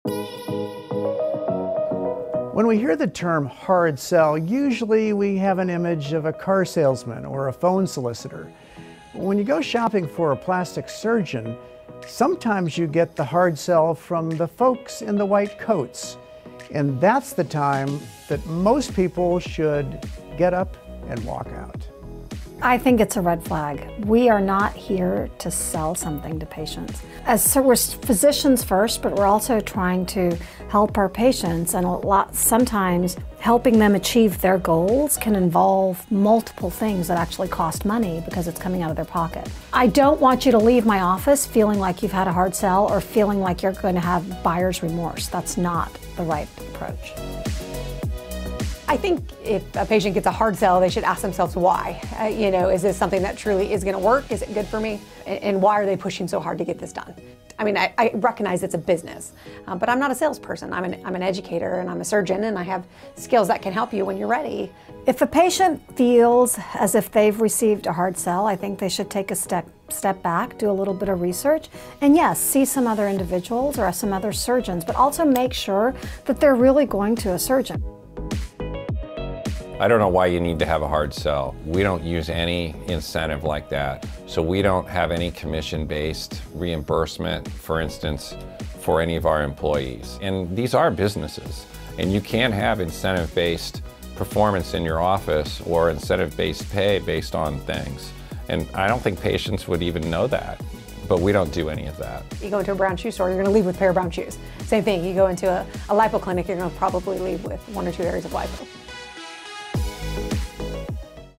When we hear the term hard sell, usually we have an image of a car salesman or a phone solicitor. When you go shopping for a plastic surgeon, sometimes you get the hard sell from the folks in the white coats. And that's the time that most people should get up and walk out. I think it's a red flag. We are not here to sell something to patients. So we're physicians first, but we're also trying to help our patients, and sometimes helping them achieve their goals can involve multiple things that actually cost money because it's coming out of their pocket. I don't want you to leave my office feeling like you've had a hard sell or feeling like you're going to have buyer's remorse. That's not the right approach. I think if a patient gets a hard sell, they should ask themselves why. Is this something that truly is going to work? Is it good for me? And why are they pushing so hard to get this done? I mean, I recognize it's a business, but I'm not a salesperson. I'm an educator and I'm a surgeon, and I have skills that can help you when you're ready. If a patient feels as if they've received a hard sell, I think they should take a step back, do a little bit of research, and yes, see some other individuals or some other surgeons, but also make sure that they're really going to a surgeon. I don't know why you need to have a hard sell. We don't use any incentive like that. So we don't have any commission-based reimbursement, for instance, for any of our employees. And these are businesses, and you can have incentive-based performance in your office or incentive-based pay based on things. And I don't think patients would even know that, but we don't do any of that. You go into a brown shoe store, you're going to leave with a pair of brown shoes. Same thing, you go into a lipo clinic, you're going to probably leave with 1 or 2 areas of lipo.